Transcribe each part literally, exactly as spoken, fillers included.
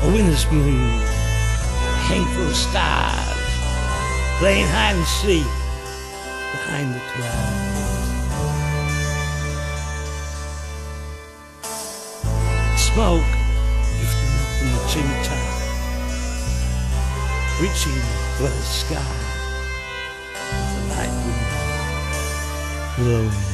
a winter's moon, a handful of stars, playing hide and seek behind the clouds. Smoke drifting up from the chimney top, reaching for the sky, with the light wind blowing.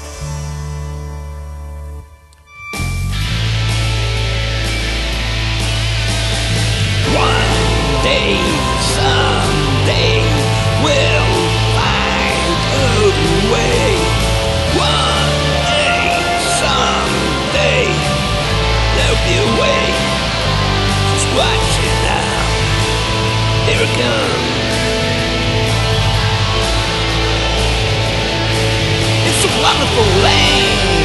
One day, someday, we'll find a way. One day, someday, there'll be a way. Just watch it now. Here it comes. It's a wonderful land.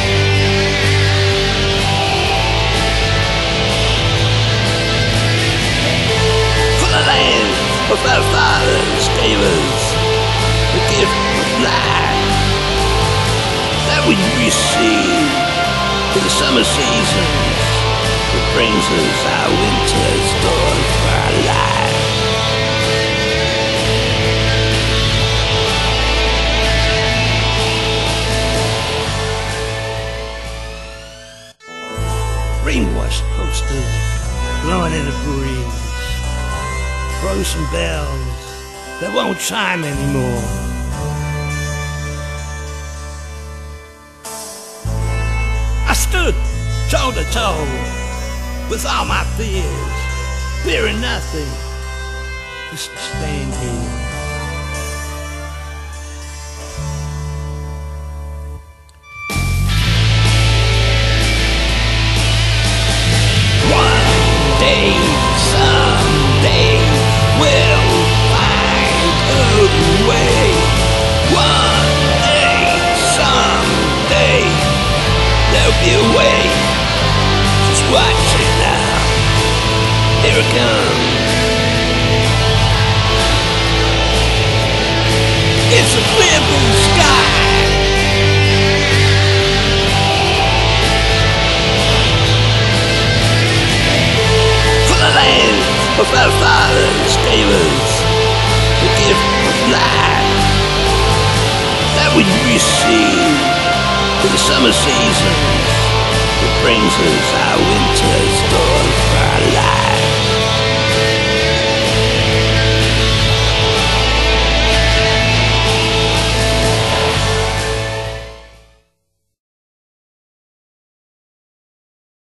Of our fathers gave us the gift of life that we receive for the summer seasons that brings us our winter's dawn for our life. Brainwashed posters blowing in the breeze, frozen bells that won't chime anymore. I stood toe to toe with all my fears, fearing nothing, just to stand here. One day, someday, we'll find a way. One day, someday, there'll be a way. Just watch it now. Here it comes. It's a clear blue sky. For the land of our fathers gave us the gift of life that we receive for the summer seasons that brings us our winter's dawn for our life.